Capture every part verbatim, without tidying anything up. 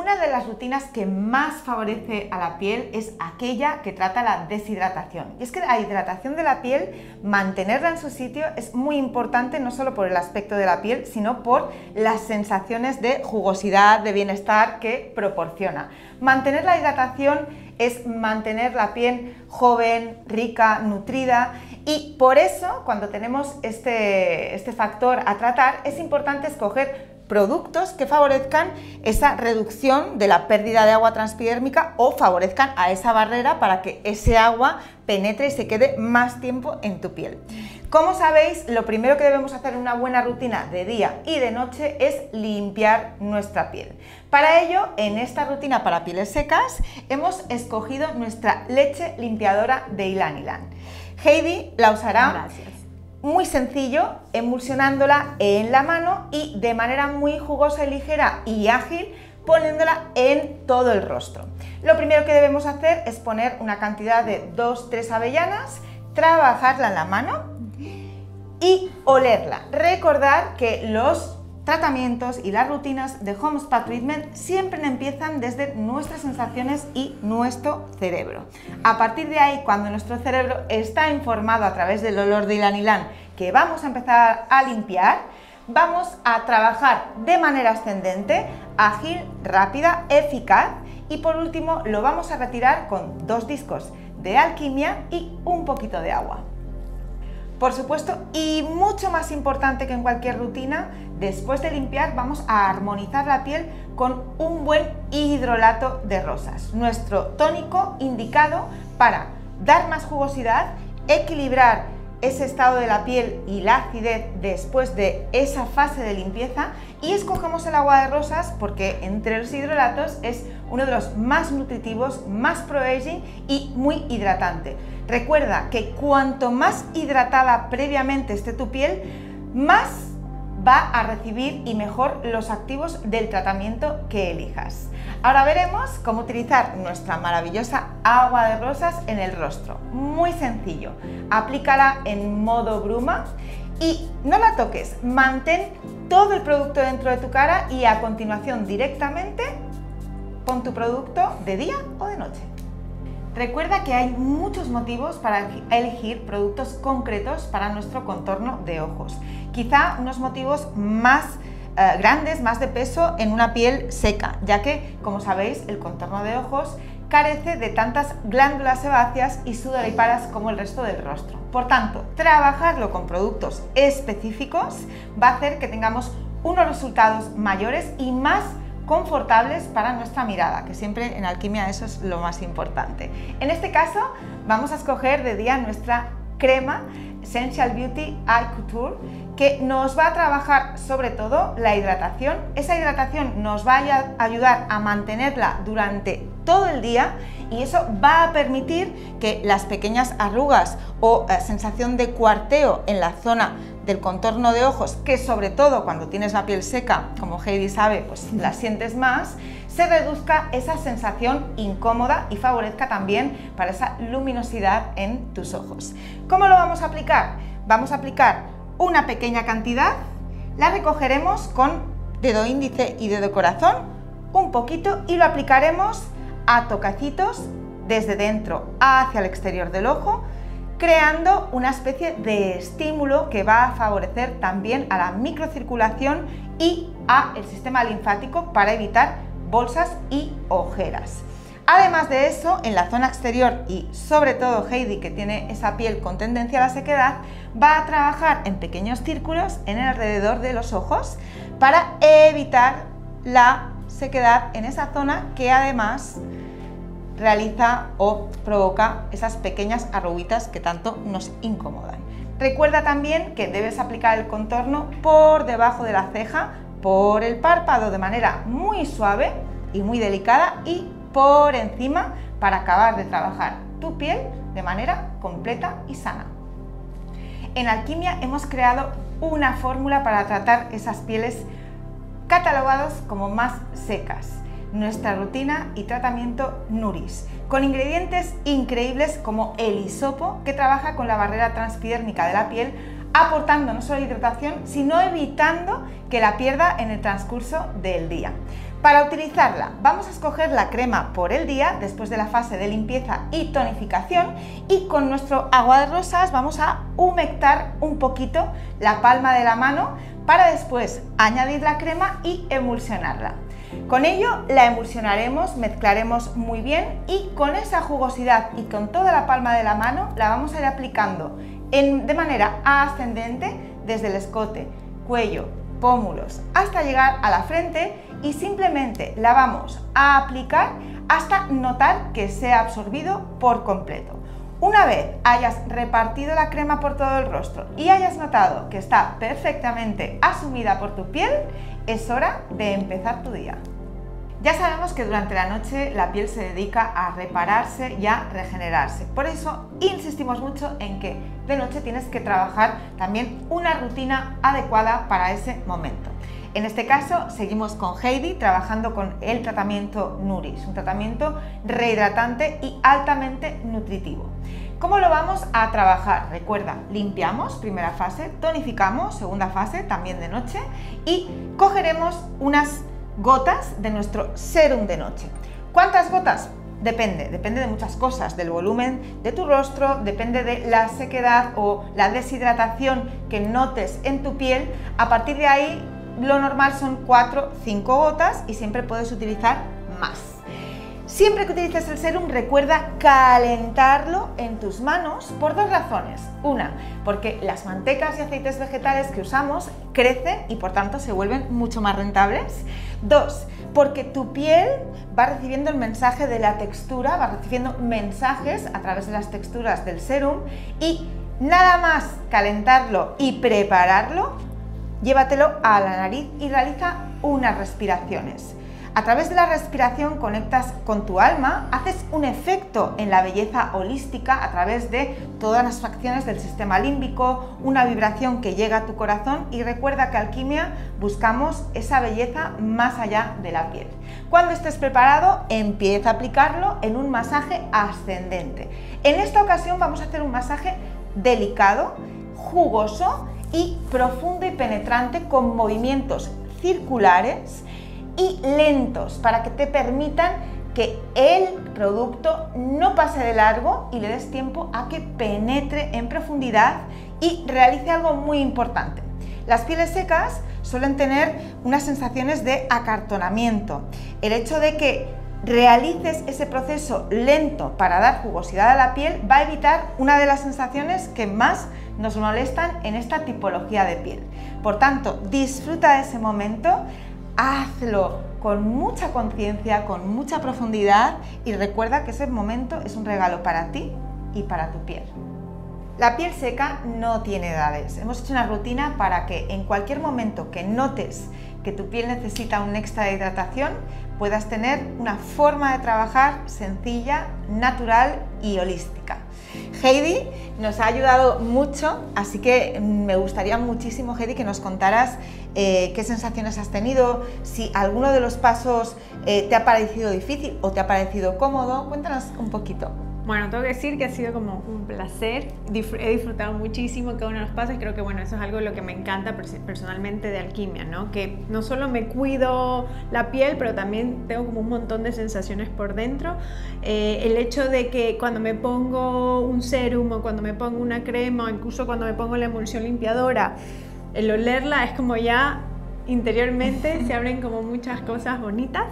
Una de las rutinas que más favorece a la piel es aquella que trata la deshidratación. Y es que la hidratación de la piel, mantenerla en su sitio, es muy importante no solo por el aspecto de la piel, sino por las sensaciones de jugosidad, de bienestar que proporciona. Mantener la hidratación es mantener la piel joven, rica, nutrida, y por eso cuando tenemos este, este factor a tratar es importante escoger productos que favorezcan esa reducción de la pérdida de agua transepidérmica o favorezcan a esa barrera para que ese agua penetre y se quede más tiempo en tu piel. Como sabéis, lo primero que debemos hacer en una buena rutina de día y de noche es limpiar nuestra piel. Para ello, en esta rutina para pieles secas, hemos escogido nuestra leche limpiadora de Ylan Ylan. Heidi la usará. Gracias. Muy sencillo, emulsionándola en la mano y de manera muy jugosa y ligera y ágil, poniéndola en todo el rostro. Lo primero que debemos hacer es poner una cantidad de dos tres avellanas, trabajarla en la mano y olerla. Recordar que los tratamientos y las rutinas de Home Spa Treatment siempre empiezan desde nuestras sensaciones y nuestro cerebro. A partir de ahí, cuando nuestro cerebro está informado a través del olor de Ylan Ylan que vamos a empezar a limpiar, vamos a trabajar de manera ascendente, ágil, rápida, eficaz, y por último lo vamos a retirar con dos discos de alquimia y un poquito de agua. Por supuesto, y mucho más importante que en cualquier rutina, después de limpiar vamos a armonizar la piel con un buen hidrolato de rosas, nuestro tónico indicado para dar más jugosidad, equilibrar ese estado de la piel y la acidez después de esa fase de limpieza, y escogemos el agua de rosas porque entre los hidrolatos es uno de los más nutritivos, más pro-aging y muy hidratante. Recuerda que cuanto más hidratada previamente esté tu piel, más va a recibir y mejor los activos del tratamiento que elijas. Ahora veremos cómo utilizar nuestra maravillosa agua de rosas en el rostro. Muy sencillo, aplícala en modo bruma y no la toques, mantén todo el producto dentro de tu cara y a continuación directamente pon tu producto de día o de noche. Recuerda que hay muchos motivos para elegir productos concretos para nuestro contorno de ojos. Quizá unos motivos más eh, grandes, más de peso en una piel seca, ya que, como sabéis, el contorno de ojos carece de tantas glándulas sebáceas y sudoríparas como el resto del rostro. Por tanto, trabajarlo con productos específicos va a hacer que tengamos unos resultados mayores y más confortables para nuestra mirada, que siempre en alquimia eso es lo más importante. En este caso vamos a escoger de día nuestra crema Essential Beauty Eye Couture, que nos va a trabajar sobre todo la hidratación. Esa hidratación nos va a ayudar a mantenerla durante todo el día y eso va a permitir que las pequeñas arrugas o eh, sensación de cuarteo en la zona del contorno de ojos, que sobre todo cuando tienes la piel seca, como Heidi sabe, pues la sientes más, se reduzca esa sensación incómoda y favorezca también para esa luminosidad en tus ojos. ¿Cómo lo vamos a aplicar? Vamos a aplicar una pequeña cantidad, la recogeremos con dedo índice y dedo corazón, un poquito, y lo aplicaremos a toquecitos desde dentro hacia el exterior del ojo, creando una especie de estímulo que va a favorecer también a la microcirculación y al sistema linfático para evitar bolsas y ojeras. Además de eso, en la zona exterior y sobre todo Heidi, que tiene esa piel con tendencia a la sequedad, va a trabajar en pequeños círculos en el alrededor de los ojos para evitar la sequedad en esa zona que además realiza o provoca esas pequeñas arruguitas que tanto nos incomodan. Recuerda también que debes aplicar el contorno por debajo de la ceja, por el párpado de manera muy suave y muy delicada y por encima para acabar de trabajar tu piel de manera completa y sana. En Alquimia hemos creado una fórmula para tratar esas pieles catalogadas como más secas. Nuestra rutina y tratamiento Nourish, con ingredientes increíbles como el hisopo, que trabaja con la barrera transepidérmica de la piel, aportando no solo hidratación, sino evitando que la pierda en el transcurso del día. Para utilizarla vamos a escoger la crema por el día después de la fase de limpieza y tonificación, y con nuestro agua de rosas vamos a humectar un poquito la palma de la mano para después añadir la crema y emulsionarla. Con ello la emulsionaremos, mezclaremos muy bien y con esa jugosidad y con toda la palma de la mano la vamos a ir aplicando en, de manera ascendente desde el escote, cuello, pómulos hasta llegar a la frente, y simplemente la vamos a aplicar hasta notar que se ha absorbido por completo. Una vez hayas repartido la crema por todo el rostro y hayas notado que está perfectamente asumida por tu piel, es hora de empezar tu día. Ya sabemos que durante la noche la piel se dedica a repararse y a regenerarse. Por eso insistimos mucho en que de noche tienes que trabajar también una rutina adecuada para ese momento. En este caso seguimos con Heidi trabajando con el tratamiento Nourish, un tratamiento rehidratante y altamente nutritivo. ¿Cómo lo vamos a trabajar? Recuerda, limpiamos, primera fase, tonificamos, segunda fase, también de noche, y cogeremos unas gotas de nuestro serum de noche. ¿Cuántas gotas? Depende, depende de muchas cosas, del volumen de tu rostro, depende de la sequedad o la deshidratación que notes en tu piel. A partir de ahí, lo normal son cuatro o cinco gotas y siempre puedes utilizar más. Siempre que utilices el serum, recuerda calentarlo en tus manos por dos razones. Una, porque las mantecas y aceites vegetales que usamos crecen y por tanto se vuelven mucho más rentables. Dos, porque tu piel va recibiendo el mensaje de la textura, va recibiendo mensajes a través de las texturas del serum, y nada más calentarlo y prepararlo, llévatelo a la nariz y realiza unas respiraciones. A través de la respiración conectas con tu alma, haces un efecto en la belleza holística a través de todas las facciones del sistema límbico, una vibración que llega a tu corazón, y recuerda que Alquimia buscamos esa belleza más allá de la piel. Cuando estés preparado, empieza a aplicarlo en un masaje ascendente. En esta ocasión vamos a hacer un masaje delicado, jugoso y profundo y penetrante, con movimientos circulares y lentos para que te permitan que el producto no pase de largo y le des tiempo a que penetre en profundidad y realice algo muy importante. Las pieles secas suelen tener unas sensaciones de acartonamiento. El hecho de que realices ese proceso lento para dar jugosidad a la piel va a evitar una de las sensaciones que más nos molestan en esta tipología de piel. Por tanto, disfruta de ese momento, hazlo con mucha conciencia, con mucha profundidad, y recuerda que ese momento es un regalo para ti y para tu piel. La piel seca no tiene edades. Hemos hecho una rutina para que en cualquier momento que notes que tu piel necesita un extra de hidratación, puedas tener una forma de trabajar sencilla, natural y holística. Heidi nos ha ayudado mucho, así que me gustaría muchísimo, Heidi, que nos contaras eh, qué sensaciones has tenido, si alguno de los pasos eh, te ha parecido difícil o te ha parecido cómodo. Cuéntanos un poquito. Bueno, tengo que decir que ha sido como un placer, he disfrutado muchísimo cada uno de los pasos. Creo que bueno, eso es algo de lo que me encanta personalmente de Alquimia, ¿no? Que no solo me cuido la piel, pero también tengo como un montón de sensaciones por dentro. Eh, el hecho de que cuando me pongo un serum o cuando me pongo una crema o incluso cuando me pongo la emulsión limpiadora, el olerla es como ya interiormente se abren como muchas cosas bonitas.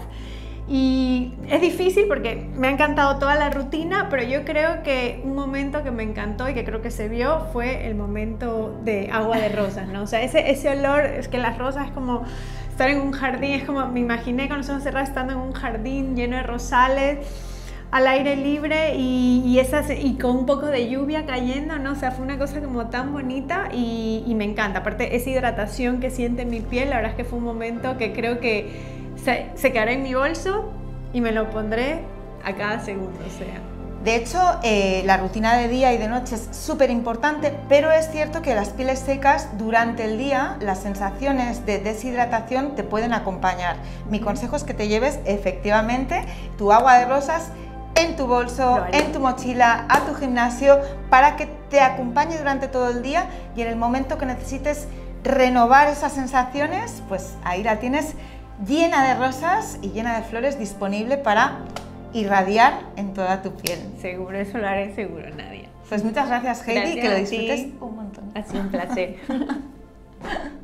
Y es difícil porque me ha encantado toda la rutina, pero yo creo que un momento que me encantó y que creo que se vio fue el momento de agua de rosas, ¿no? O sea, ese, ese olor, es que las rosas es como estar en un jardín, es como, me imaginé con los ojos cerrados estando en un jardín lleno de rosales, al aire libre y, y, esas, y con un poco de lluvia cayendo, ¿no? O sea, fue una cosa como tan bonita y, y me encanta. Aparte, esa hidratación que siente mi piel, la verdad es que fue un momento que creo que Se, se quedará en mi bolso y me lo pondré a cada segundo, o sea. De hecho, eh, la rutina de día y de noche es súper importante, pero es cierto que las pieles secas durante el día, las sensaciones de deshidratación te pueden acompañar. Mi consejo es que te lleves efectivamente tu agua de rosas en tu bolso, en tu mochila, a tu gimnasio, para que te acompañe durante todo el día, y en el momento que necesites renovar esas sensaciones, pues ahí la tienes llena de rosas y llena de flores, disponible para irradiar en toda tu piel. Seguro, eso lo haré seguro, Nadia. Pues muchas gracias, Heidi, Gracias que lo a ti. disfrutes un montón. Ha sido un placer.